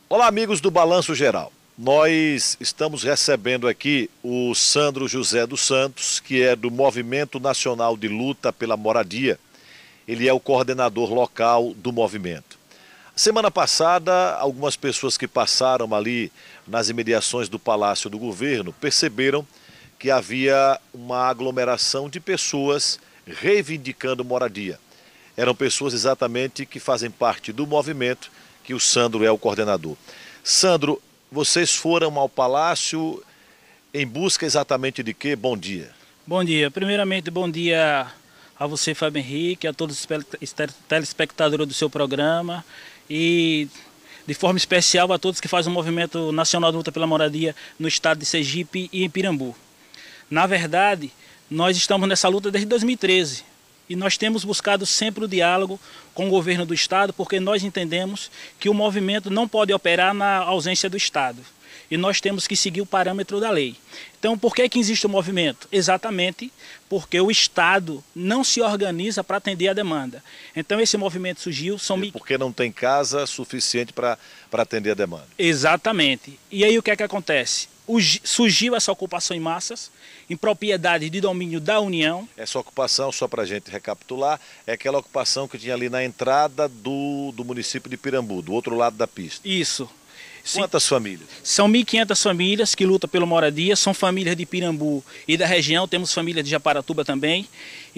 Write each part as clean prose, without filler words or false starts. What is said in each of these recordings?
Olá, amigos do Balanço Geral. Nós estamos recebendo aqui o Sandro José dos Santos, que é do Movimento Nacional de Luta pela Moradia. Ele é o coordenador local do movimento. Semana passada, algumas pessoas que passaram ali nas imediações do Palácio do Governo perceberam que havia uma aglomeração de pessoas reivindicando moradia. Eram pessoas exatamente que fazem parte do movimento, que o Sandro é o coordenador. Sandro, vocês foram ao Palácio em busca exatamente de quê? Bom dia. Bom dia. Primeiramente, bom dia a você, Fábio Henrique, a todos os telespectadores do seu programa e, de forma especial, a todos que fazem o Movimento Nacional de Luta pela Moradia no estado de Sergipe e em Pirambu. Na verdade, nós estamos nessa luta desde 2013. E nós temos buscado sempre o diálogo com o governo do estado, porque nós entendemos que o movimento não pode operar na ausência do estado. E nós temos que seguir o parâmetro da lei. Então, por que existe o movimento? Exatamente porque o estado não se organiza para atender a demanda. Então, esse movimento surgiu... Porque não tem casa suficiente para atender a demanda. Exatamente. E aí o que é que acontece? Surgiu essa ocupação em massas, em propriedade de domínio da União. Essa ocupação, só para a gente recapitular, é aquela ocupação que tinha ali na entrada do município de Pirambu, do outro lado da pista. Isso. Quantas famílias? São 1.500 famílias que lutam pela moradia, são famílias de Pirambu e da região, temos famílias de Japaratuba também.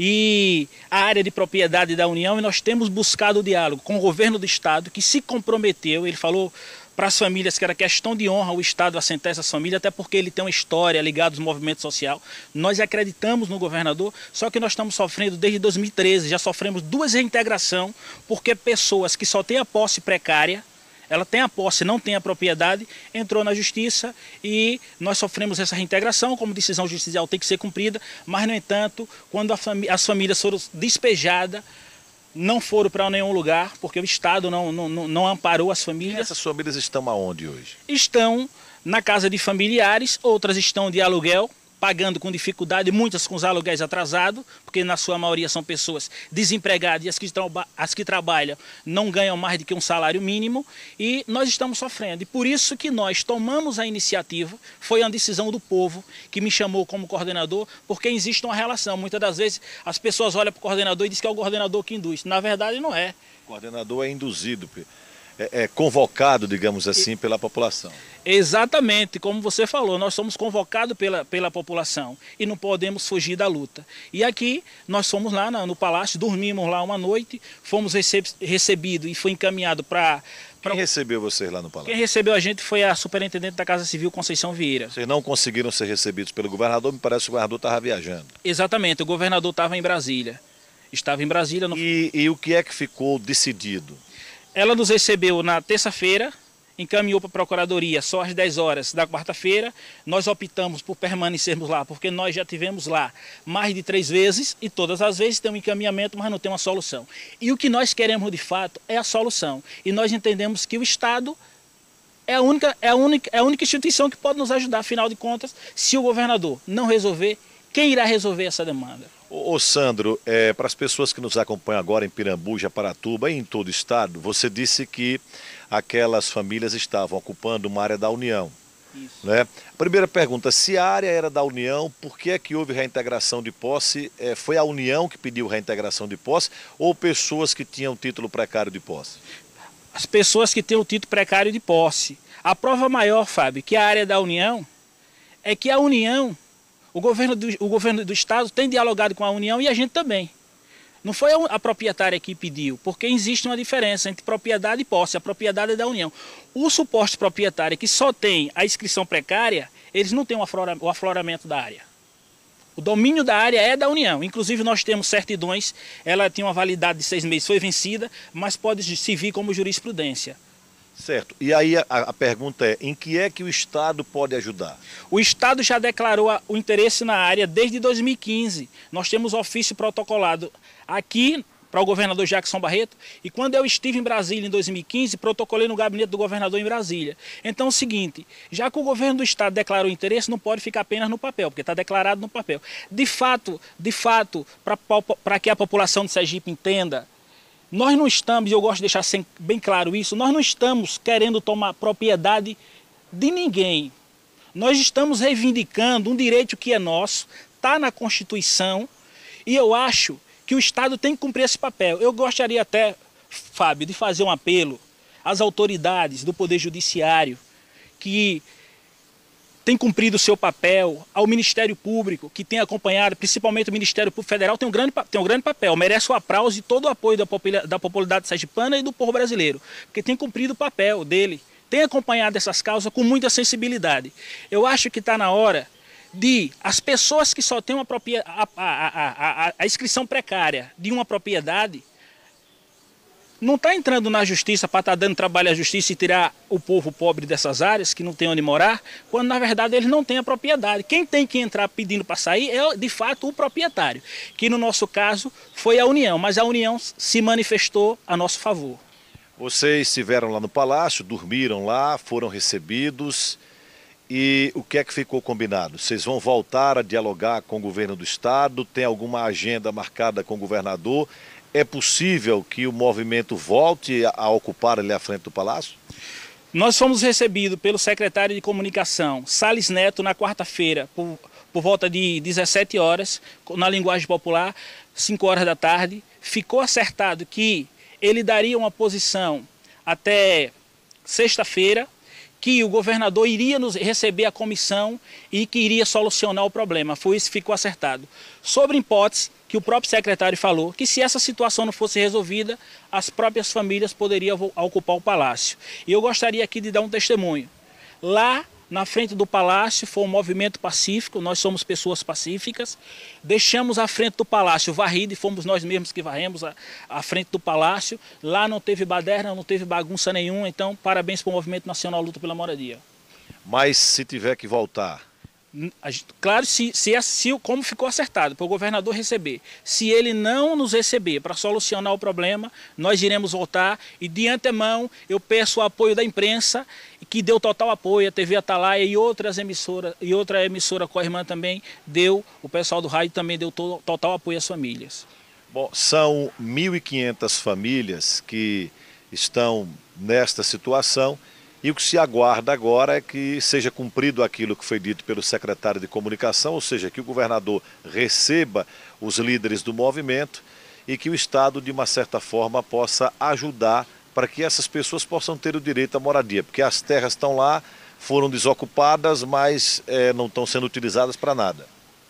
E a área de propriedade da União, e nós temos buscado o diálogo com o governo do estado, que se comprometeu, ele falou para as famílias que era questão de honra o Estado assentar essas famílias, até porque ele tem uma história ligada aos movimentos sociais. Nós acreditamos no governador, só que nós estamos sofrendo desde 2013, já sofremos 2 reintegrações, porque pessoas que só têm a posse precária, ela tem a posse, não tem a propriedade, entrou na justiça e nós sofremos essa reintegração, como decisão judicial tem que ser cumprida, mas, no entanto, quando as famílias foram despejadas, não foram para nenhum lugar, porque o Estado não amparou as famílias. E essas famílias estão aonde hoje? Estão na casa de familiares, outras estão de aluguel, pagando com dificuldade, muitas com os aluguéis atrasados, porque na sua maioria são pessoas desempregadas e as que trabalham não ganham mais do que um salário mínimo, e nós estamos sofrendo. E por isso que nós tomamos a iniciativa, foi uma decisão do povo que me chamou como coordenador, porque existe uma relação. Muitas das vezes as pessoas olham para o coordenador e dizem que é o coordenador que induz. Na verdade não é. O coordenador é induzido, é convocado, digamos assim, pela população. Exatamente, como você falou, nós somos convocados pela população e não podemos fugir da luta. E aqui nós fomos lá no palácio, dormimos lá uma noite, fomos recebidos e foi encaminhado para... Quem recebeu vocês lá no palácio? Quem recebeu a gente foi a superintendente da Casa Civil, Conceição Vieira. Vocês não conseguiram ser recebidos pelo governador, me parece que o governador estava viajando. Exatamente, o governador estava em Brasília. Estava em Brasília. E o que é que ficou decidido? Ela nos recebeu na terça-feira, encaminhou para a Procuradoria só às 10 horas da quarta-feira. Nós optamos por permanecermos lá, porque nós já tivemos lá mais de 3 vezes e todas as vezes tem um encaminhamento, mas não tem uma solução. E o que nós queremos de fato é a solução. E nós entendemos que o Estado é a única instituição que pode nos ajudar. Afinal de contas, se o governador não resolver, quem irá resolver essa demanda? Ô Sandro, para as pessoas que nos acompanham agora em Pirambu, Japaratuba e em todo o estado, você disse que aquelas famílias estavam ocupando uma área da União. Isso. Né? Primeira pergunta, se a área era da União, por que é que houve reintegração de posse? Foi a União que pediu reintegração de posse ou pessoas que tinham título precário de posse? As pessoas que têm o título precário de posse. A prova maior, Fábio, que a área da União é que a União... O governo do estado tem dialogado com a União e a gente também. Não foi a proprietária que pediu, porque existe uma diferença entre propriedade e posse. A propriedade é da União. O suposto proprietário que só tem a inscrição precária, eles não têm o afloramento da área. O domínio da área é da União. Inclusive nós temos certidões, ela tinha uma validade de 6 meses, foi vencida, mas pode se vir como jurisprudência. Certo. E aí a pergunta é, em que é que o Estado pode ajudar? O Estado já declarou o interesse na área desde 2015. Nós temos ofício protocolado aqui para o governador Jackson Barreto, e quando eu estive em Brasília em 2015, protocolei no gabinete do governador em Brasília. Então é o seguinte, já que o governo do estado declarou interesse, não pode ficar apenas no papel, porque está declarado no papel. De fato, para que a população de Sergipe entenda, Nós não estamos, e eu gosto de deixar bem claro isso, nós não estamos querendo tomar propriedade de ninguém. Nós estamos reivindicando um direito que é nosso, está na Constituição, e eu acho que o Estado tem que cumprir esse papel. Eu gostaria até, Fábio, de fazer um apelo às autoridades do Poder Judiciário que tem cumprido o seu papel, ao Ministério Público, que tem acompanhado, principalmente o Ministério Público Federal, tem um grande papel, merece o aplauso e todo o apoio da popularidade sergipana e do povo brasileiro, porque tem cumprido o papel dele, tem acompanhado essas causas com muita sensibilidade. Eu acho que está na hora de as pessoas que só têm a inscrição precária de uma propriedade, não está entrando na justiça para estar dando trabalho à justiça e tirar o povo pobre dessas áreas, que não tem onde morar, quando na verdade eles não têm a propriedade. Quem tem que entrar pedindo para sair é de fato o proprietário, que no nosso caso foi a União, mas a União se manifestou a nosso favor. Vocês estiveram lá no Palácio, dormiram lá, foram recebidos, e o que é que ficou combinado? Vocês vão voltar a dialogar com o governo do estado? Tem alguma agenda marcada com o governador? É possível que o movimento volte a ocupar ali à frente do Palácio? Nós fomos recebidos pelo secretário de Comunicação, Salles Neto, na quarta-feira, por volta de 17 horas, na linguagem popular, 5 horas da tarde. Ficou acertado que ele daria uma posição até sexta-feira, que o governador iria nos receber a comissão e que iria solucionar o problema. Foi isso que ficou acertado. Sobre hipótese, que o próprio secretário falou, que se essa situação não fosse resolvida, as próprias famílias poderiam ocupar o palácio. E eu gostaria aqui de dar um testemunho. Lá, na frente do palácio, foi um movimento pacífico, nós somos pessoas pacíficas, deixamos a frente do palácio varrida e fomos nós mesmos que varremos a frente do palácio. Lá não teve baderna, não teve bagunça nenhuma, então parabéns para o Movimento Nacional Luta pela Moradia. Mas se tiver que voltar? Claro, como ficou acertado, para o governador receber. Se ele não nos receber para solucionar o problema, nós iremos voltar e de antemão eu peço o apoio da imprensa, que deu total apoio, a TV Atalaia e outras emissoras, e outra emissora co-irmã também deu, o pessoal do rádio também deu total apoio às famílias. Bom, são 1.500 famílias que estão nesta situação. E o que se aguarda agora é que seja cumprido aquilo que foi dito pelo secretário de Comunicação, ou seja, que o governador receba os líderes do movimento e que o Estado, de uma certa forma, possa ajudar para que essas pessoas possam ter o direito à moradia, porque as terras estão lá, foram desocupadas, mas não estão sendo utilizadas para nada.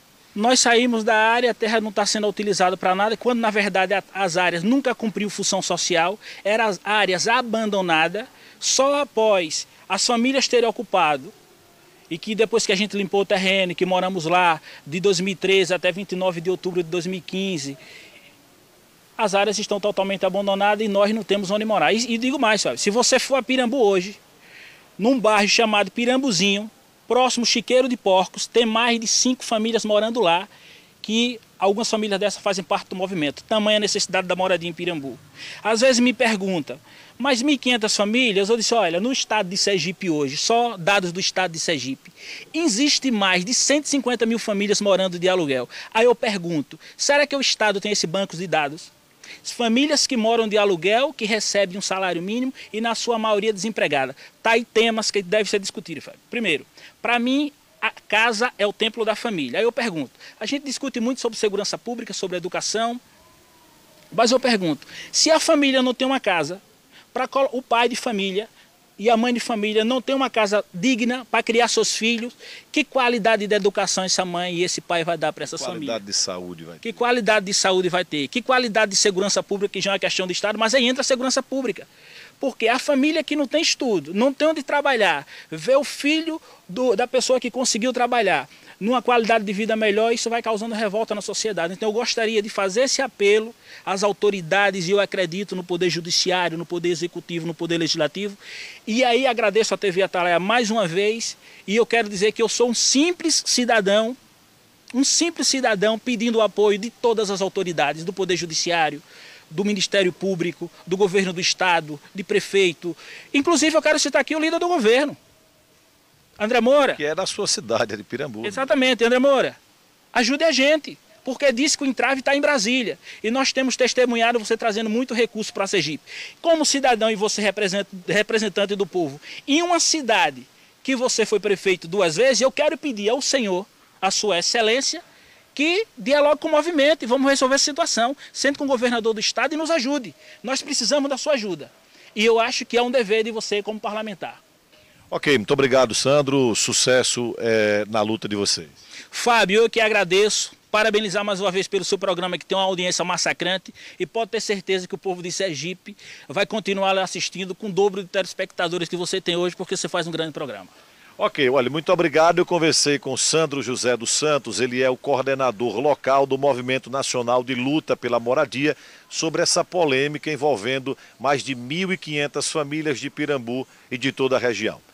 Nós saímos da área, a terra não está sendo utilizada para nada, quando na verdade as áreas nunca cumpriu função social, eram áreas abandonadas. Só após as famílias terem ocupado e que depois que a gente limpou o terreno, que moramos lá de 2013 até 29 de outubro de 2015, as áreas estão totalmente abandonadas e nós não temos onde morar. E digo mais, sabe, se você for a Pirambu hoje, num bairro chamado Pirambuzinho, próximo Chiqueiro de Porcos, tem mais de 5 famílias morando lá, que algumas famílias dessas fazem parte do movimento. Tamanha necessidade da moradia em Pirambu. Às vezes me perguntam, mas 1.500 famílias? Eu disse, olha, no estado de Sergipe hoje, só dados do estado de Sergipe, existe mais de 150 mil famílias morando de aluguel. Aí eu pergunto, será que o estado tem esse banco de dados? Famílias que moram de aluguel, que recebem um salário mínimo e na sua maioria desempregada. Tá aí temas que devem ser discutidos. Primeiro, para mim, a casa é o templo da família. Aí eu pergunto, a gente discute muito sobre segurança pública, sobre educação, mas eu pergunto, se a família não tem uma casa, o pai de família e a mãe de família não tem uma casa digna para criar seus filhos, que qualidade de educação essa mãe e esse pai vai dar para essas famílias? Que qualidade de saúde vai ter? Que qualidade de saúde vai ter? Que qualidade de segurança pública, que já é uma questão de Estado, mas aí entra a segurança pública. Porque a família que não tem estudo, não tem onde trabalhar, vê o filho da pessoa que conseguiu trabalhar numa qualidade de vida melhor, isso vai causando revolta na sociedade. Então eu gostaria de fazer esse apelo às autoridades, e eu acredito no Poder Judiciário, no Poder Executivo, no Poder Legislativo. E aí agradeço a TV Atalaia mais uma vez, e eu quero dizer que eu sou um simples cidadão pedindo o apoio de todas as autoridades, do Poder Judiciário, do Ministério Público, do Governo do Estado, de prefeito. Inclusive eu quero citar aqui o líder do governo, André Moura. Que é da sua cidade, de Pirambu. Exatamente, André Moura. Ajude a gente. porque disse que o entrave está em Brasília. E nós temos testemunhado você trazendo muito recurso para Sergipe. Como cidadão e você representante do povo, em uma cidade que você foi prefeito 2 vezes, eu quero pedir ao senhor, a sua excelência, que dialogue com o movimento e vamos resolver essa situação, sendo com o governador do estado e nos ajude. Nós precisamos da sua ajuda. E eu acho que é um dever de você como parlamentar. Ok, muito obrigado, Sandro. Sucesso na luta de vocês. Fábio, eu que agradeço. Parabenizar mais uma vez pelo seu programa, que tem uma audiência massacrante, e pode ter certeza que o povo de Sergipe vai continuar assistindo com o dobro de telespectadores que você tem hoje, porque você faz um grande programa. Ok, olha, muito obrigado. Eu conversei com Sandro José dos Santos, ele é o coordenador local do Movimento Nacional de Luta pela Moradia, sobre essa polêmica envolvendo mais de 1.500 famílias de Pirambu e de toda a região.